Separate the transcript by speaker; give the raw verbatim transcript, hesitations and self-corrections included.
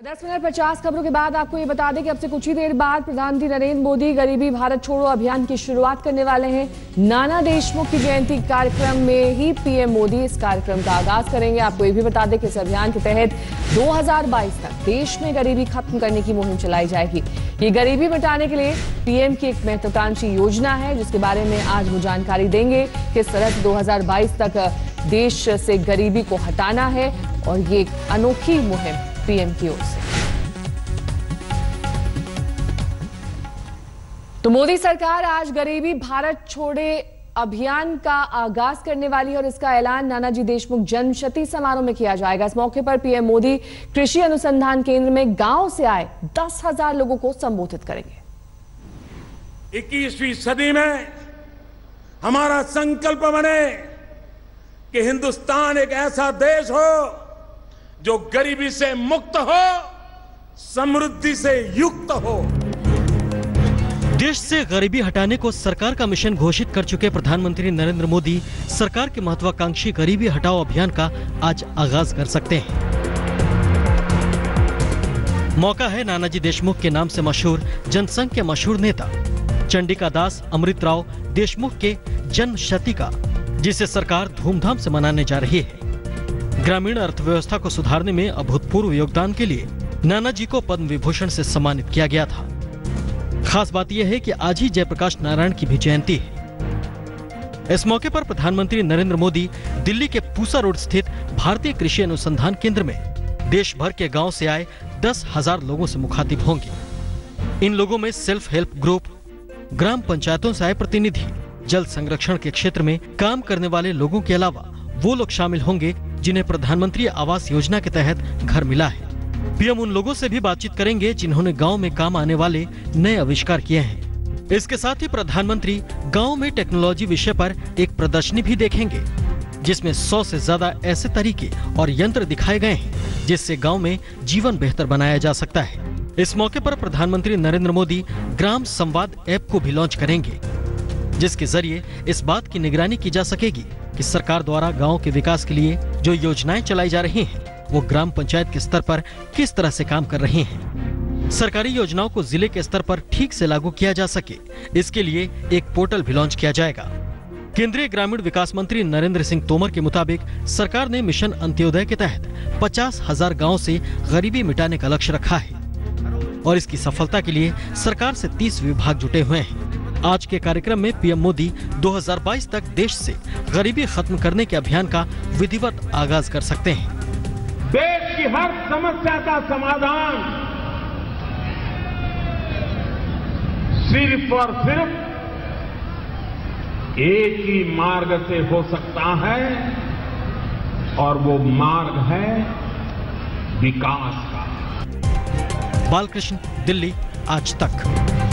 Speaker 1: दस मिनट पचास खबरों के बाद आपको ये बता दें कि अब से कुछ ही देर बाद प्रधानमंत्री नरेंद्र मोदी गरीबी भारत छोड़ो अभियान की शुरुआत करने वाले हैं। नाना देशमुख की जयंती कार्यक्रम में ही पीएम मोदी इस कार्यक्रम का आगाज करेंगे। आपको ये भी बता दें कि इस अभियान के तहत दो हज़ार बाईस तक देश में गरीबी खत्म करने की मुहिम चलाई जाएगी। ये गरीबी मिटाने के लिए पीएम की एक महत्वाकांक्षी योजना है, जिसके बारे में आज वो जानकारी देंगे। किस तरह से दो हज़ार बाईस तक देश से गरीबी को हटाना है और ये एक अनोखी मुहिम पीएम की ओर से। तो मोदी सरकार आज गरीबी भारत छोड़े अभियान का आगाज करने वाली है और इसका ऐलान नानाजी देशमुख जन्मशती समारोह में किया जाएगा। इस मौके पर पीएम मोदी कृषि अनुसंधान केंद्र में गांव से आए दस हजार लोगों को संबोधित करेंगे।
Speaker 2: इक्कीसवीं सदी में हमारा संकल्प बने कि हिंदुस्तान एक ऐसा देश हो जो गरीबी से मुक्त हो, समृद्धि से युक्त हो।
Speaker 3: देश से गरीबी हटाने को सरकार का मिशन घोषित कर चुके प्रधानमंत्री नरेंद्र मोदी सरकार के महत्वाकांक्षी गरीबी हटाओ अभियान का आज आगाज कर सकते हैं। मौका है नानाजी देशमुख के नाम से मशहूर जनसंघ के मशहूर नेता चंडिका दास अमृतराव देशमुख के जन्म शती का, जिसे सरकार धूमधाम से मनाने जा रही है। ग्रामीण अर्थव्यवस्था को सुधारने में अभूतपूर्व योगदान के लिए नानाजी को पद्म विभूषण से सम्मानित किया गया था। खास बात यह है कि आज ही जयप्रकाश नारायण की भी जयंती है। इस मौके पर प्रधानमंत्री नरेंद्र मोदी दिल्ली के पूसा रोड स्थित भारतीय कृषि अनुसंधान केंद्र में देश भर के गांव से आए दस हजार लोगों से मुखातिब होंगे। इन लोगों में सेल्फ हेल्प ग्रुप, ग्राम पंचायतों से आए प्रतिनिधि, जल संरक्षण के क्षेत्र में काम करने वाले लोगों के अलावा वो लोग शामिल होंगे जिन्हें प्रधानमंत्री आवास योजना के तहत घर मिला है। पीएम उन लोगों से भी बातचीत करेंगे जिन्होंने गांव में काम आने वाले नए आविष्कार किए हैं। इसके साथ ही प्रधानमंत्री गांव में टेक्नोलॉजी विषय पर एक प्रदर्शनी भी देखेंगे, जिसमें सौ से ज्यादा ऐसे तरीके और यंत्र दिखाए गए हैं जिससे गांव में जीवन बेहतर बनाया जा सकता है। इस मौके पर प्रधानमंत्री नरेंद्र मोदी ग्राम संवाद ऐप को भी लॉन्च करेंगे, जिसके जरिए इस बात की निगरानी की जा सकेगी कि सरकार द्वारा गांव के विकास के लिए जो योजनाएं चलाई जा रही हैं, वो ग्राम पंचायत के स्तर पर किस तरह से काम कर रही हैं। सरकारी योजनाओं को जिले के स्तर पर ठीक से लागू किया जा सके, इसके लिए एक पोर्टल भी लॉन्च किया जाएगा। केंद्रीय ग्रामीण विकास मंत्री नरेंद्र सिंह तोमर के मुताबिक सरकार ने मिशन अंत्योदय के तहत पचास हजार गाँव से गरीबी मिटाने का लक्ष्य रखा है और इसकी सफलता के लिए सरकार से तीस विभाग जुटे हुए हैं। आज के कार्यक्रम में पीएम मोदी दो हज़ार बाईस तक देश से गरीबी खत्म करने के अभियान का विधिवत आगाज कर सकते हैं।
Speaker 2: देश की हर समस्या का समाधान सिर्फ और सिर्फ एक ही मार्ग से हो सकता है और वो मार्ग है विकास का।
Speaker 3: बालकृष्ण, दिल्ली, आज तक।